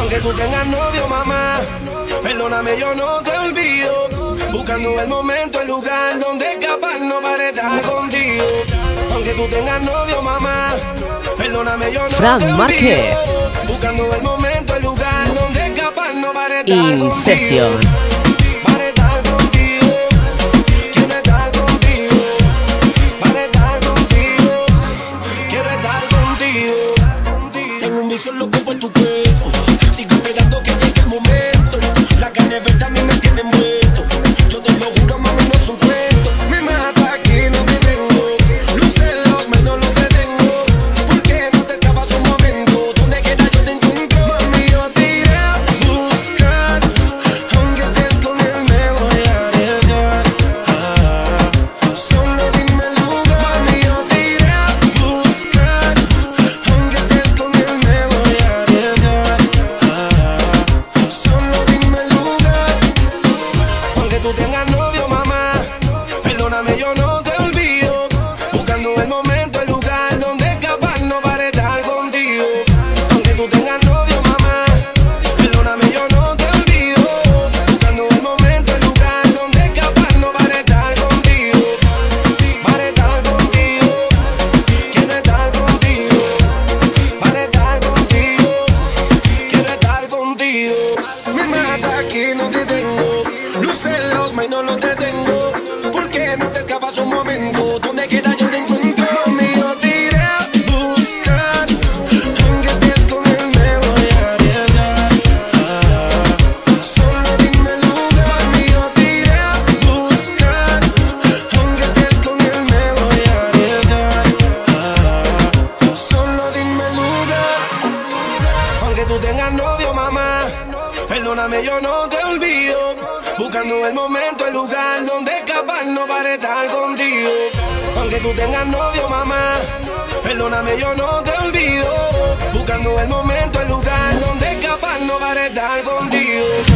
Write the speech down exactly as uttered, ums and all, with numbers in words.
Aunque tú tengas novio, mamá, perdóname, yo no te olvido. Buscando el momento, el lugar donde escaparnos para estar contigo. Aunque tú tengas novio, mamá, perdóname, yo no Fran te olvido. Márquez. Buscando el momento, el lugar donde escaparnos para estar In contigo. Session. Para estar contigo. Quiero estar contigo. Para estar contigo. Quiero estar contigo. Tengo un vicio loco por tu cuerpo. Sigo esperando que llegue el momento. La carne de verdad a mí me tiene envuelto. Yo te lo juro, mami, no es un cuento. Me mata aquí, no te tengo. Luces los menos no te tengo. ¿Por qué no te escapas un momento? Donde quiera yo te encuentro. Mami, yo te iré a buscar. Aunque estés con él me voy a arriesgar. Ah, solo dime el lugar. Mami, yo te iré a buscar. Aunque estés con él me voy a arriesgar. Ah, solo dime el lugar. Aunque tú tengas novio, mamá, perdóname, yo no te olvido. Buscando el momento, el lugar donde escaparnos para estar contigo. Aunque tú tengas novio, mamá, perdóname, yo no te olvido. Buscando el momento, el lugar donde escaparnos para estar contigo. Para estar contigo. Quiero estar contigo. Para estar contigo. Quiero estar contigo. Me mata aquí, no te tengo. Luces los main, no te tengo. ¿Por qué no te escapas un momento? Donde quiera yo te encuentro. Mami, yo te iré a buscar. Aunque estés con él me voy a arriesgar. Ah, solo dime el lugar. Mami, yo te iré a buscar. Aunque estés con él me voy a arriesgar. Ah, solo dime el lugar. Aunque tú tengas novio, mamá, perdóname, yo no te olvido. Buscando el momento, el lugar donde escaparnos para estar contigo. Aunque tú tengas novio, mamá, perdóname, yo no te olvido. Buscando el momento, el lugar donde escaparnos para estar contigo.